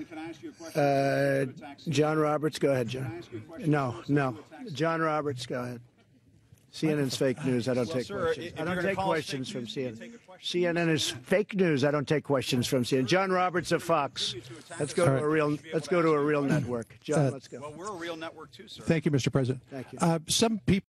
can I ask you a question? John Roberts, go ahead, John. No. John Roberts, go ahead. CNN's fake news. I don't take questions. I don't take questions from CNN. CNN is fake news. I don't take questions from CNN. John Roberts of Fox. Let's go to a real. Let's go to a real network. John, let's go. Well, we're a real network too, sir. Thank you, Mr. President. Thank you. Some people